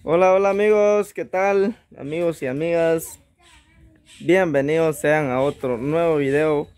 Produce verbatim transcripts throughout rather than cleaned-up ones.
Hola, hola amigos, ¿qué tal? Amigos y amigas, bienvenidos sean a otro nuevo video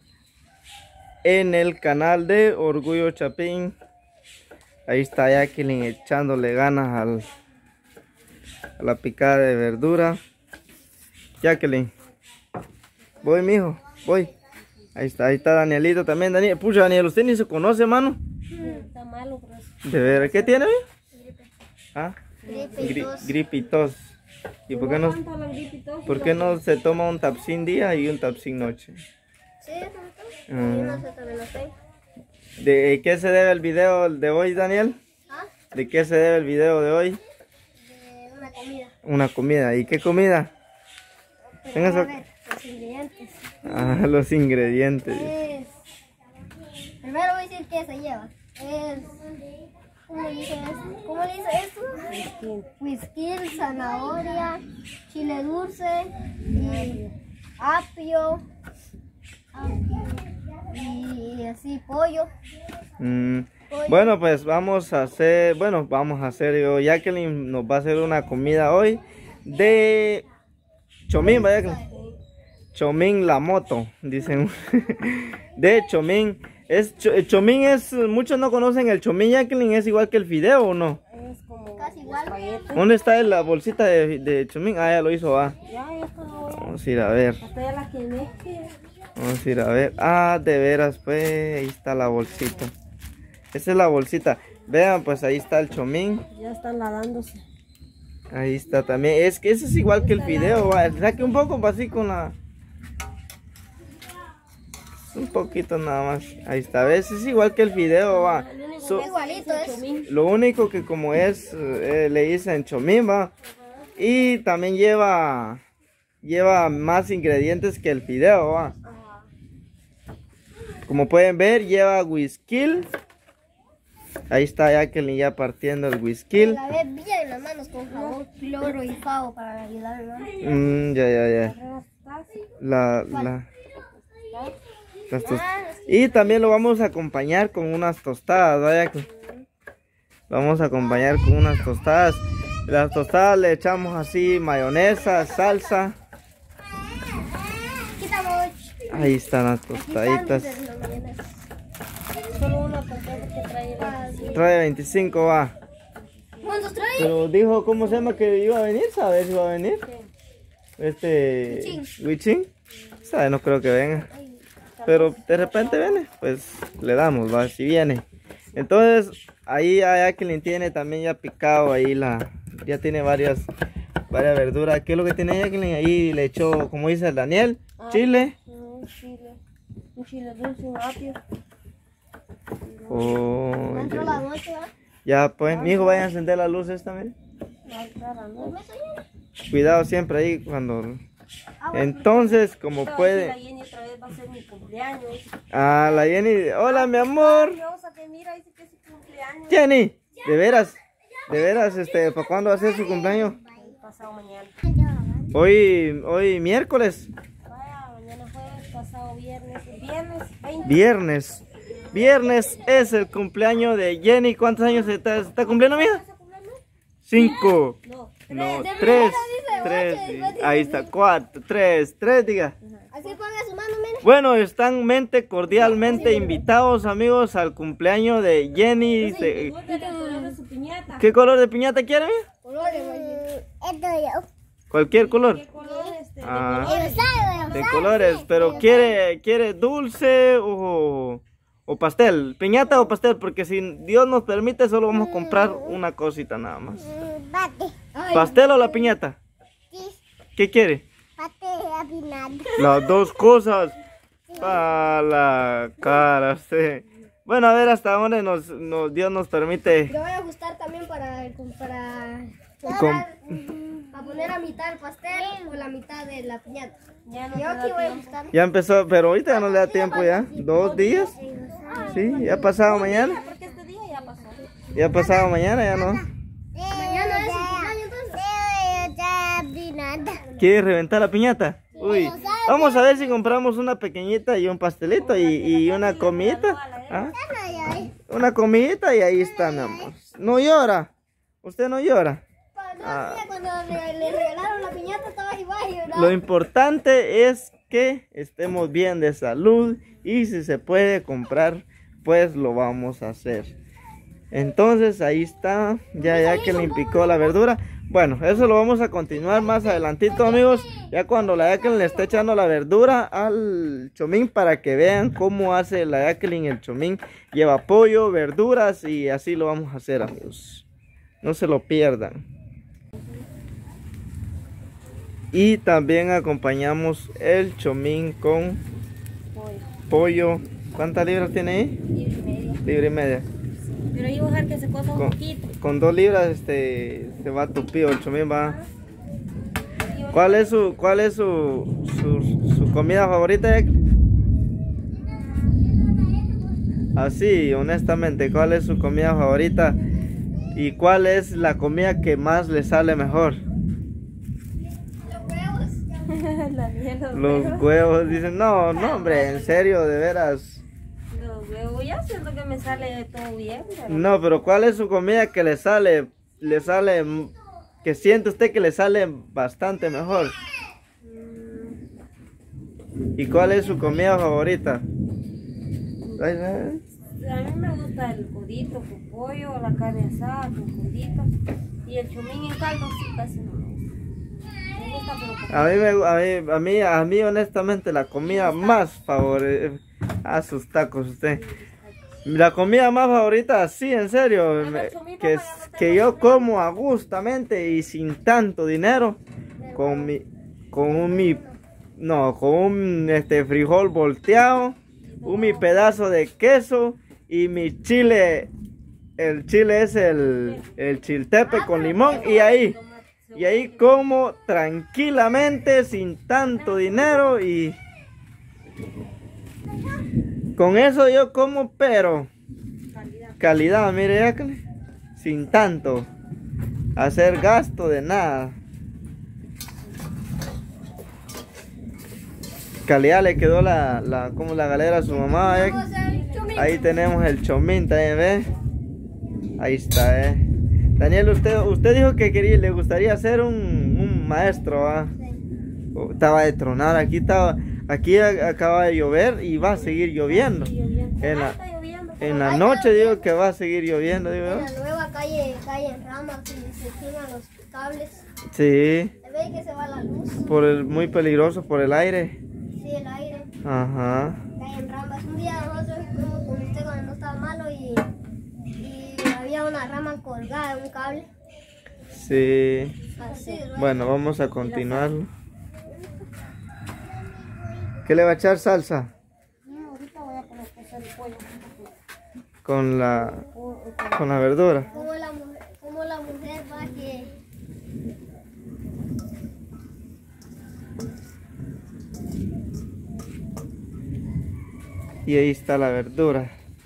en el canal de Orgullo Chapín. Ahí está Jacqueline echándole ganas al, a la picada de verdura. Jacqueline, voy mijo, voy. Ahí está, ahí está Danielito también. Daniel, pucha Daniel, usted ni se conoce, mano. Está malo, pero... De ver, ¿qué tiene? Gripe. ¿Ah? Gripe y Gri tos. gripe y tos. ¿Y por qué no, por qué no se toma un tapsin día y un tapsin noche? Sí, tanto. Ah. Y no sé, también lo sé. ¿De qué se debe el video de hoy, Daniel? ¿Ah? ¿De qué se debe el video de hoy? De una comida. Una comida. ¿Y qué comida? Pero Venga, vamos a so- ver los ingredientes. Ah, los ingredientes. Es... Primero voy a decir qué se lleva. Es... ¿Cómo le dice esto? ¿Cómo le dice esto? Whisky, zanahoria, chile dulce, y apio, y así pollo. Mm, bueno, pues vamos a hacer, bueno, vamos a hacer, yo, Jacqueline nos va a hacer una comida hoy de chomín, ¿va, Jacqueline? Chomín la moto, dicen. De chomín. Es cho- el chomín es, muchos no conocen el chomín, Jacqueline, es igual que el fideo, ¿o no? Es como casi igual. ¿Dónde está la bolsita de, de chomín? Ah, ya lo hizo, va. Ya, ya está. Vamos a ir a ver. Hasta ya la quemé. Vamos a ir a ver. Ah, de veras, pues, ahí está la bolsita. Esa es la bolsita. Vean, pues ahí está el chomín. Ya están lavándose. Ahí está también. Es que ese es igual que el fideo, va. Saque un poco, va, así con la... Un poquito nada más. Ahí está, ¿ves? Es igual que el fideo, va. So- Igualito es. lo único que como es, eh, le dicen chomín, va. Y también lleva, lleva más ingredientes que el fideo, va. Como pueden ver, lleva whisky. Ahí está Jacqueline ya partiendo el whisky. Lavé bien las manos con jabón, cloro y favo para ayudar, ¿no? Mm, ya, ya, ya. La, la, las tos- y también lo vamos a acompañar con unas tostadas, vaya que lo vamos a acompañar con unas tostadas. Las tostadas le echamos así mayonesa, salsa. Quitamos. Ahí están las tostaditas. Solo una tostada que trae la... Trae veinticinco, va. ¿Cuántos trae? Pero dijo, ¿cómo se llama que iba a venir? ¿Sabes si iba a venir? Este... Huichín. Huichín. ¿Sabe? No creo que venga. Pero de repente viene, pues le damos, va, si viene. Entonces, ahí a Jacqueline tiene también ya picado ahí la... Ya tiene varias, varias verduras. ¿Qué es lo que tiene Jacqueline? Ahí le echó, como dice el Daniel, chile. Un chile. Un chile dulce, un apio. Oh, Dentro ya, la ya. noche, ¿va? Ya, pues, mi hijo, vaya a encender la luz esta, mire. Va a entrar a la noche. Cuidado siempre ahí cuando... Ah, bueno. Entonces, como La puede... Jenny otra vez va a ser mi cumpleaños. Ah, la Jenny. Hola, mi amor. Dios, a que mira, dice que es su cumpleaños. Jenny, de veras, de veras, este, ¿para cuándo va a ser su cumpleaños? Pasado mañana. Hoy, hoy miércoles, Vaya, mañana jueves, pasado viernes. El viernes veinte. viernes. Viernes es el cumpleaños de Jenny. ¿Cuántos años se está, se está cumpliendo, mija? Cinco. No. No, tres. Tres. Ahí está, cuatro, tres, tres, diga. Así ponga su mano, mire. Bueno, están mente cordialmente invitados, amigos, al cumpleaños de Jenny. Se- Su piñata. ¿Qué color de piñata quiere, mija? Colores, güey. Cualquier color. ¿Qué color este? Ah, De de colores, pero quiere, quiere dulce o, o pastel, piñata o pastel, porque si Dios nos permite solo vamos a comprar una cosita nada más. ¿Pastel o la piñata? ¿Qué quiere? Las dos cosas. Para la cara, usted. Bueno, a ver hasta dónde nos, nos- Dios nos permite. Le voy a ajustar también para, para, Com- para poner a mitad el pastel o la mitad de la piñata. Ya no Yo aquí voy a ajustar. Ya empezó, pero ahorita ya no le da tiempo ya. Dos días. Sí, ya pasado mañana. Porque este día ya pasó. Ya pasado mañana, ya no. Mañana es su cumpleaños entonces. ¿Quiere reventar la piñata? Uy, vamos a ver si compramos una pequeñita y un pastelito y, y una comidita. ¿Ah? Una comidita y ahí está, mi amor. No llora. ¿Usted no llora? Para Ah, cuando le, le regalaron la piñata estaba igual, ¿no? lo importante es que estemos bien de salud y si se puede comprar, pues lo vamos a hacer. Entonces ahí está, ya ya que le picó la verdura. Bueno, eso lo vamos a continuar más adelantito, amigos. Ya cuando la Jacqueline le esté echando la verdura al chomín para que vean cómo hace la Jacqueline el chomín. Lleva pollo, verduras y así lo vamos a hacer, amigos. No se lo pierdan. Y también acompañamos el chomín con pollo. ¿Cuántas libras tiene ahí? Libra y media. Libra y media. Pero ahí voy a dejar que se cosa un Con, poquito. con dos libras este se va tupido el chomín, va. ¿Cuál es su cuál es su, su, su comida favorita? Así, honestamente, ¿cuál es su comida favorita? ¿Y cuál es la comida que más le sale mejor? La miel, los, Los huevos. huevos, dicen, no, no hombre, en serio, de veras. Los huevos, ya siento que me sale todo bien. Pero... No, pero ¿cuál es su comida que le sale, le sale, que siente usted que le sale bastante mejor? ¿Y cuál es su comida favorita? Ay, ay. A mí me gusta el codito con pollo, la carne asada con codito. Y el chomín en caldo sí casi no me gusta. Me gusta pero poco. A mí, me, a mí, a mí, a mí honestamente la comida más favorita, a sus tacos usted. La comida más favorita, sí, en serio, me- que, que yo como a gustamente y sin tanto dinero, con mi, con un mi, no, con un este frijol volteado, un mi pedazo de queso y mi chile, el chile es el, el chiltepe con limón y ahí, y ahí como tranquilamente sin tanto dinero y con eso yo como, pero calidad, mire, Jacqueline, sin tanto hacer gasto de nada. Calidad le quedó la, la, como la galera a su mamá, ¿eh? Ahí tenemos el chomín también, ¿ve? Ahí está, ¿eh? Daniel, usted, usted dijo que quería, le gustaría ser un, un maestro, ¿ah? Oh, estaba de tronar, aquí estaba, aquí a- acaba de llover y va a seguir lloviendo. En la, en la noche digo que va a seguir lloviendo, digo En yo. la nueva calle caen ramas y se tiran los cables. Sí, Se ve que se va la luz. por el, muy peligroso por el aire. Sí, el aire. Ajá. Caen ramas. Un día nosotros fuimos con usted cuando no estaba malo y, y había una rama colgada de un cable. Sí. Así, ¿no? Bueno, vamos a continuarlo. ¿Qué le va a echar salsa? No, ahorita voy a poner a cocer el pollo. Con la, con la verdura. Como la mujer, como la mujer va que... Y ahí está la verdura.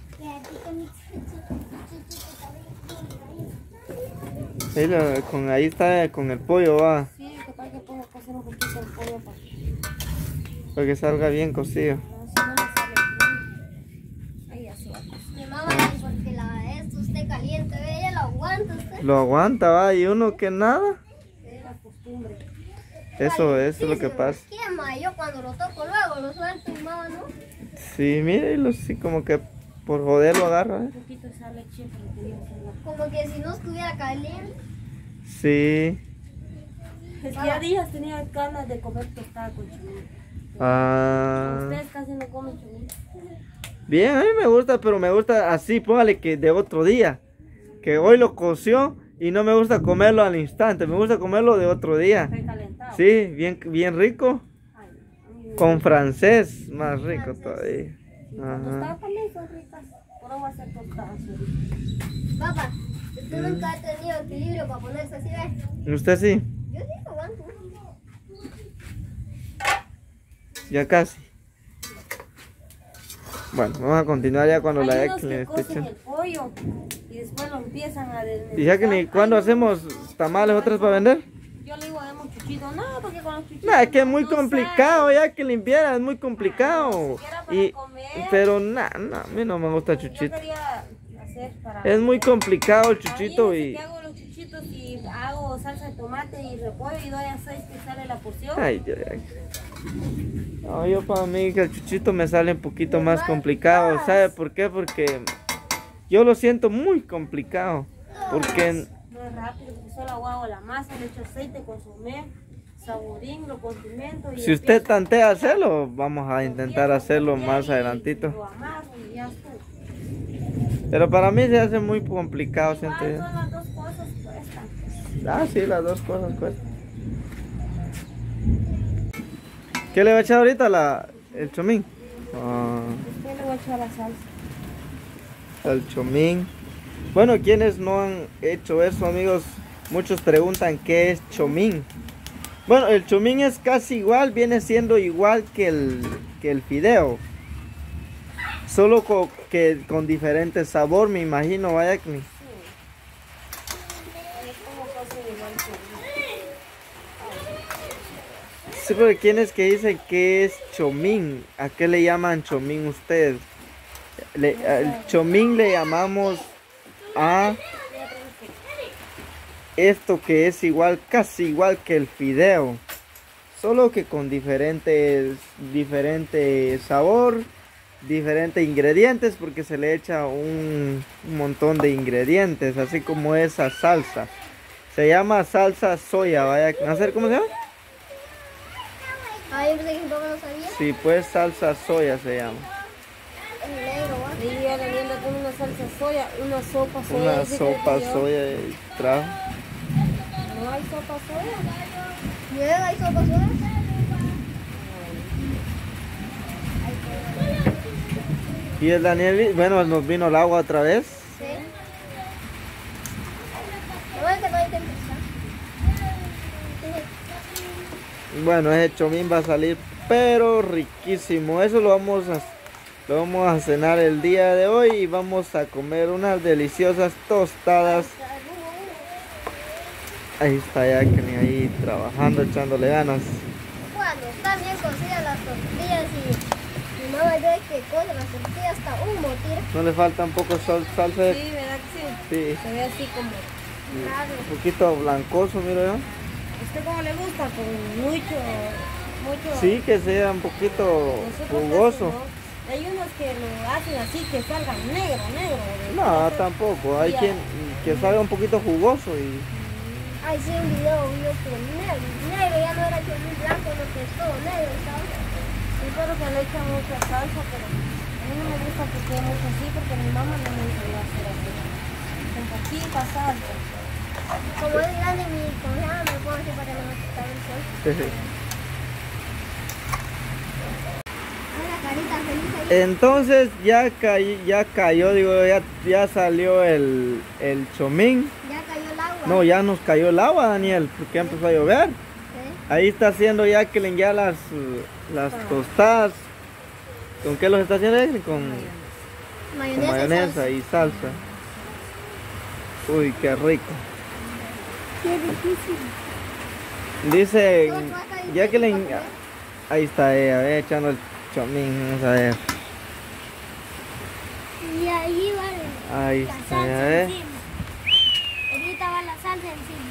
Ahí, la- con, ahí está con el pollo, va. Sí, que para que pueda cocer un poquito el pollo para, Para que salga bien cocido. para si no me sale bien. Ahí así va a cocer. Mi mamá dice, porque la esto usted caliente, ve, ella lo aguanta usted. Lo aguanta, va. Y uno que nada. Es la costumbre. Eso, eso es lo Sí, que se pasa. me quema, yo cuando lo toco luego lo suelto y mamá, ¿no? Sí, mire, lo- sí, como que por joder lo agarra, Un ¿eh? poquito de sal leche para que diga que no. Como que si no estuviera caliente. Sí. Es que ya días tenía ganas de comer tostada con chumillo. Ah. Ustedes casi no comen chumillo. Bien, a mí me gusta, pero me gusta así, póngale que de otro día. Que hoy lo coció y no me gusta comerlo al instante, me gusta comerlo de otro día. Recalentado. Sí, bien, bien rico. Ay, a mí me Con francés, más rico todavía. Las tostadas Ajá. también son ricas. Ahora voy a hacer tostadas ahorita. Papá, usted nunca ha tenido equilibrio para ponerse así, ¿ves? ¿Usted sí? Yo sí lo aguanto. Ya casi. Bueno, vamos a continuar ya cuando la Hay ya unos que le que esté cocen echando. el pollo y después lo empiezan a desmenuzar. Y ya que ni cuando hacemos tamales otras para vender. Yo le digo a Emo Chuchito, no, porque con los chuchitos. No, es que es no- muy no complicado sabe. ya que limpiara, es muy complicado. siquiera para Y, comer. pero nada, a mí no me gusta Yo chuchito. quería hacer para. Es muy complicado el chuchito Imagínense y que hago los chuchitos cachuchitos y hago salsa de tomate y repollo y doy a seis que sale la porción. Ay, ay, ay. No, yo para mí que el chuchito me sale un poquito más complicado. ¿Sabe por qué? Porque yo lo siento muy complicado. Porque No es rápido, porque solo hago la masa, le echo aceite, consomé, saborín, lo condimento. Y si usted tantea hacerlo, vamos a intentar hacerlo más adelantito. Lo amaso y ya está. Pero para mí se hace muy complicado, siento yo. Igual son las dos cosas cuestan. Ah, sí, las dos cosas cuestan. ¿Qué le va a echar ahorita la, el chomín? Ah, Después le voy a echar la salsa. el chomín. Bueno, quienes no han hecho eso, amigos, muchos preguntan qué es chomín. Bueno, el chomín es casi igual, viene siendo igual que el, que el fideo. Solo co, que con diferente sabor, me imagino, vaya que... Es como casi igual que Sí, pero quienes que dicen que es chomín, ¿a qué le llaman chomín ustedes? Le, el chomín le llamamos a esto que es igual, casi igual que el fideo, solo que con diferentes, diferente sabor, diferentes ingredientes, porque se le echa un, un montón de ingredientes, así como esa salsa. Se llama salsa soya, vaya a ver cómo se llama. Ah, yo pensé que no lo sabía. Sí, pues salsa soya se llama. En negro, ¿va? ahí ya le viendo con una salsa soya, una sopa soya. Una dice que sopa yo. soya y trajo. No hay sopa soya. Llega y sopa soya. Y el Daniel, bueno, nos vino el agua otra vez. Sí. No es que no hay que empezar. Bueno, ese chomín va a salir pero riquísimo. Eso lo vamos a, lo vamos a cenar el día de hoy y vamos a comer unas deliciosas tostadas. Ahí está Jacqueline ahí trabajando, echándole ganas. Cuando están bien cocidas las tortillas y mi mamá ve que coge las tortillas hasta humo tira. ¿No le falta un poco sal, salsa? de- Sí, ¿verdad que sí? Sí, Se ve así como. un poquito blancoso, miro yo. ¿Usted cómo le gusta? Con mucho. mucho Sí, que sea un poquito nosotros jugoso. casi no. Hay unos que lo hacen así, que salgan negro, negro. de- No, tampoco. Hay Ya. quien que salga un poquito jugoso y Ay, sí, un video yo con negro. Negro ya no era chomín blanco, no que es todo negro, ¿sabes? Sí, pero que le echan mucha salsa, pero a mí no me gusta que quede mucho así porque mi mamá no me enseñó a hacer así. Con poquita salsa. Como es grande mi congelada, me pongo así para que no me quede el sol. Ay, la carita feliz ahí. entonces ya cayó, ya cayó, digo, ya, ya salió el, el chomín. Ya cayó el agua. No, ya nos cayó el agua, Daniel, porque empezó a llover. Sí. Ahí está haciendo Jacqueline ya las, uh, las tostadas. ¿Con qué los está haciendo Jacqueline? Con, con Mayonesa, mayonesa salsa. y salsa. Uy, qué rico. Qué difícil. Dice Jacqueline, ahí está ella, ve, echando el chomín, vamos a ver. Y ahí va Ahí la está, salsa ya ve. encima. Ahorita va la salsa encima.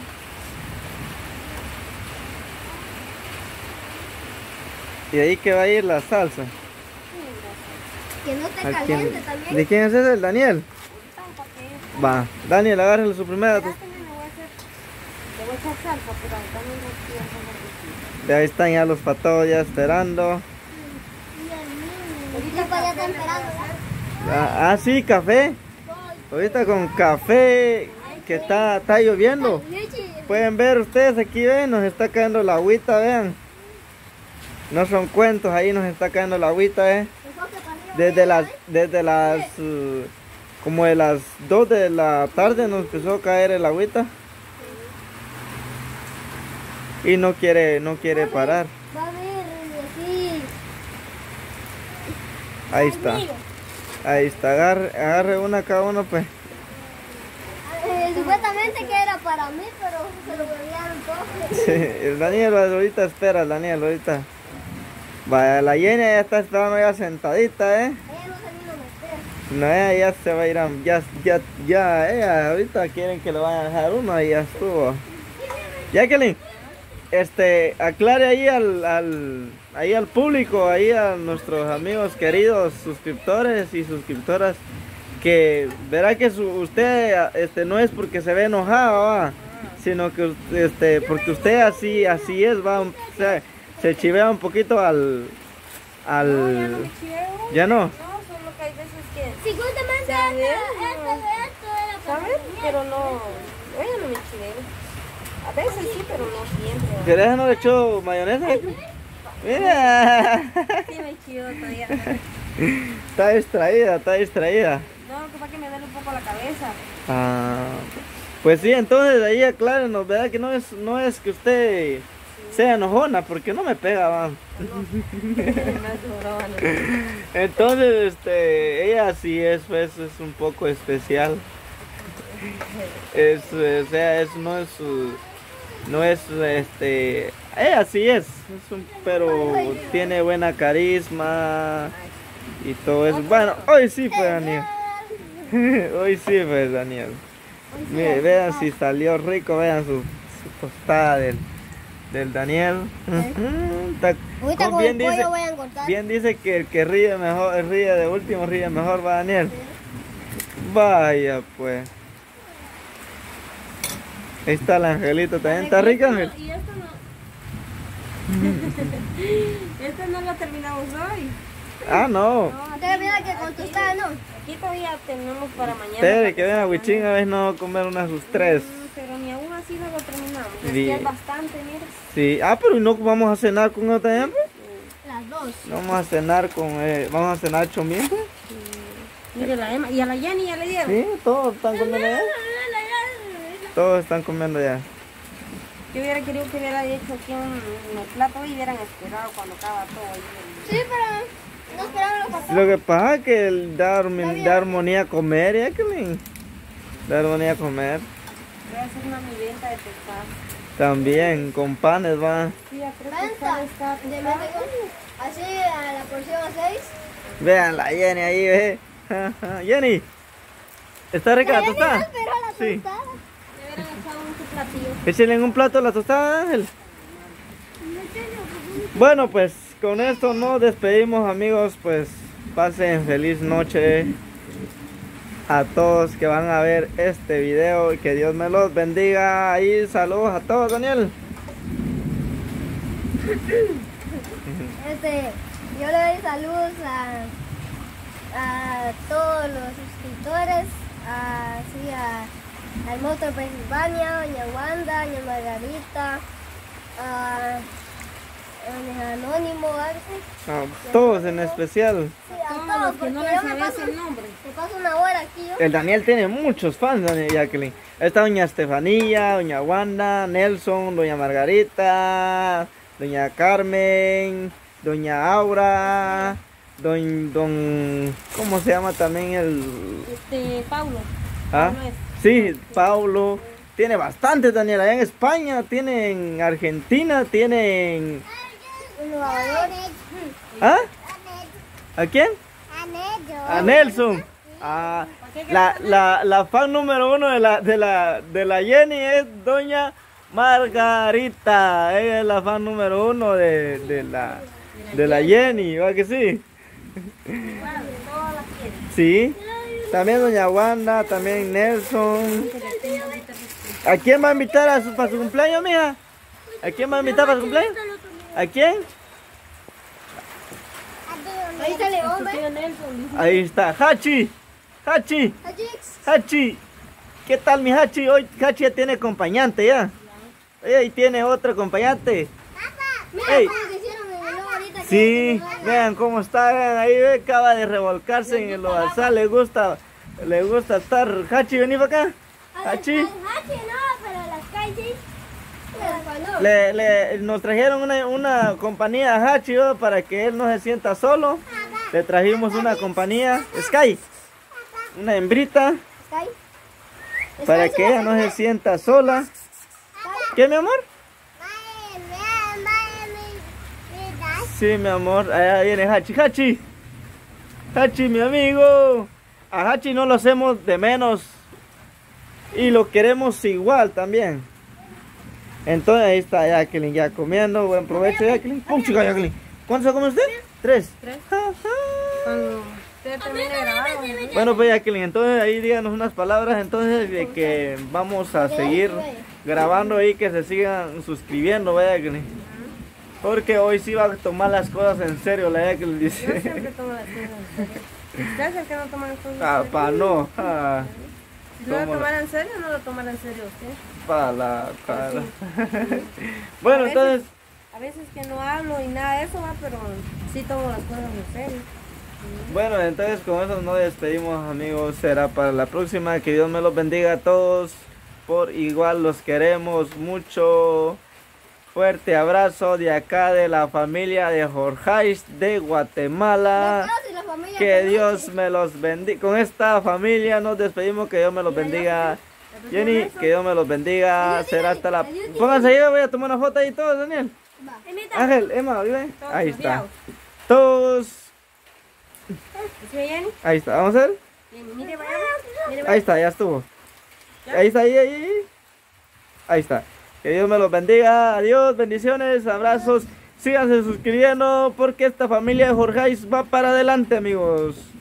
Y ahí que va a ir la salsa. Que no esté ¿A quién? caliente también. ¿De quién es ese? ¿El Daniel? Va, Daniel, agárrale su primera. Le voy a hacer- le voy a echar salsa, pero también le estoy haciendo. De ahí están ya los patos ya esperando. Ahorita para allá está esperando, ¿verdad? Ah, ah, sí, café. Ahorita con café que está, está lloviendo. Pueden ver ustedes aquí, ven, nos está cayendo la agüita, vean. No son cuentos, ahí nos está cayendo la agüita, eh. Desde las, desde las, uh, como de las dos de la tarde nos empezó a caer el agüita. Y no quiere, no quiere parar. Va a ver, así. Ahí está. Ahí está, agarre, agarre una cada uno, pues. Eh, supuestamente que era para mí, pero se lo volvieron todos. Sí, el Daniel ahorita espera, el Daniel ahorita. Vaya, la Jenny ya está esperando ya sentadita, eh. Ella no se vino a meter. No, ella ya se va a ir a, ya, ya, ya, ella ahorita quieren que lo vayan a dejar uno y ya estuvo. Jacqueline, este, aclare ahí al, al, ahí al público, ahí a nuestros amigos queridos suscriptores y suscriptoras, que verá que su, usted, este, no es porque se ve enojado, ¿va? Sino que, este, porque usted así, así es, va, o sea, se chivea un poquito al, al, No, ya no me chiveo. ¿ya no? No, solo que hay veces que... Si justamente ¿Sabes? esto, esto, esto era para ¿Sabes? Pero no... Yo no me chiveo. A veces sí, pero no siempre. ¿va? ¿Querés no le echó mayonesa? Mira, Sí me chivo todavía. está distraída, está distraída. No, que para que me duele un poco la cabeza. Ah, pues sí, entonces ahí aclárenos, ¿verdad? Que no es, no es que usted sea enojona, porque no me pega, va. Entonces, este, ella sí es, pues, es un poco especial. Es, o sea, es, no es, su- no es, este, ella sí es, es un, pero tiene buena carisma y todo eso. Bueno, hoy sí fue Daniel. Hoy sí fue Daniel. Mire, vean si salió rico, vean su, su tostada del, del Daniel. Ujú, está- Ahorita como con el bien pollo dice, voy a engordar. bien dice que el que ríe mejor, el ríe de último ríe mejor, va Daniel. Vaya pues. Ahí está el angelito, también está rico, Ángel. Y esto no... Esto no lo terminamos hoy. Ah, no. No, Te mira que con tostada, ¿no? aquí todavía tenemos para mañana. Espere, para que vean a se Huichín a veces no va a comer unas sus tres. Mm, Pero ni aún así no lo terminamos. Es Bien. que es bastante, mira. Sí. Ah, pero ¿y no vamos a cenar con otra también, pues? Las dos. No vamos a cenar con, eh, vamos a cenar chomín, pues. Mire la Emma. Y a la Jenny ya le dieron. Sí, todos están comiendo ya. Todos están comiendo ya. Yo hubiera querido que hubiera hecho aquí un, un plato y hubieran esperado cuando acaba todo ahí. Sí, pero no esperaron los papás. Lo que pasa es que el da, armi- da armonía a comer, ya que me da armonía a comer. Voy a hacer una mi venta de pescado. También, con panes va. Sí, a tres Venta pescados cada de pescado. México. Así a la porción a seis. Vean la Jenny ahí, ve. Jenny, ¿está rica la tostada? Pero la Sí. tostada. Le hubieran echado un su platillo. Échenle en un plato la tostada, Ángel. Bueno, pues con esto nos despedimos, amigos. Pues pasen feliz noche a todos que van a ver este video y que Dios me los bendiga. Y saludos a todos, Daniel. Este, yo le doy saludos a, a todos los suscriptores, a, sí, a, al Motor Pensilvania, doña Wanda, doña Margarita, a, a doña Anónimo, algo. A todos en especial. Sí, a Todos todos, los que porque no yo les me sabes paso, el nombre. me paso una hora aquí yo. El Daniel tiene muchos fans, Daniel Jacqueline. Está doña Estefanía, doña Wanda, Nelson, doña Margarita, doña Carmen, doña Aura, don, don, ¿cómo se llama también el? Este, Paulo. ¿Ah? Paulo es. Sí, Paulo. Tiene bastante, Daniel, allá en España, tiene en Argentina, tiene en... En Nueva York. ¿Ah? ¿A quién? A Nelson. Ah, la, la, la fan número uno de la, de la, de la Jenny es doña Margarita. Ella es la fan número uno de, de la, de la Jenny, ¿va que sí? Todas las quieren. Sí. También doña Wanda, también Nelson. ¿A quién va a invitar a su, para su cumpleaños, mija? ¿A quién va a invitar para su cumpleaños? ¿A quién? Ahí está León, Su ¿ve? tío Nelson dice. Ahí está, Hachi. Hachi. Ajix. Hachi. ¿Qué tal mi Hachi? Hoy Hachi ya tiene acompañante ya. Ahí tiene otro acompañante. Mira Ey. cómo se hicieron en el lobo ahorita. que- Sí, que no hay- vean cómo está, vean ahí, ve, acaba de revolcarse en el lodazal, le gusta, le gusta estar. Hachi, vení para acá. Hachi. Hachi no, pero las calles. Pero no. Le, le, nos trajeron una, una compañía a Hachi, ¿no? Para que él no se sienta solo. Le trajimos una compañía, Sky, una hembrita, Sky. para Sky que se ella la no se sienta sola. ¿Qué, mi amor? Sí, mi amor, allá viene Hachi, Hachi. Hachi, mi amigo. a Hachi no lo hacemos de menos y lo queremos igual también. Entonces ahí está Jacqueline ya comiendo. Buen provecho, Jacqueline. ¡Pum, chica, Jacqueline! ¿Cuántos se come usted? Tres. Tres. Cuando usted termine de grabar, vamos a ver. Bueno, pues Jacqueline, entonces ahí díganos unas palabras entonces de que vamos a seguir grabando y que se sigan suscribiendo, ¿verdad, Jacqueline? Porque hoy sí va a tomar las cosas en serio, la Jacqueline Yo dice. siempre tomo las cosas en serio. ¿Usted es el que no toma las cosas en Ah, serio? pa, no. Ah, Si no lo ¿cómo? tomara en serio, no lo tomara en serio usted. pa la cara. A Bueno, veces- entonces, A veces que no hablo y nada de eso, va, pero sí tomo las cosas en serio. bueno, entonces con eso nos despedimos, amigos. Será para la próxima. Que Dios me los bendiga a todos. Por igual los queremos mucho. Fuerte abrazo de acá de la familia de Jorjais de Guatemala. Los y la familia Que Peluche. Dios me los bendiga. Con esta familia nos despedimos. Que Dios me los bendiga. Jenny, que Dios me los bendiga. Será hasta la... Pónganse ahí, voy a tomar una foto ahí todos, Daniel. Va. Ángel, Emma, ¿vive? Todos Ahí está. enviados. Todos. ¿Sí, Jenny? Ahí está. Vamos a ver. Jenny, mire, vaya, mire, Ahí vaya. está, ya estuvo. ¿Ya? Ahí está, ahí, ahí. ahí. Ahí está. Que Dios me los bendiga. Adiós, bendiciones, abrazos. Síganse suscribiendo porque esta familia de Jorjais va para adelante, amigos.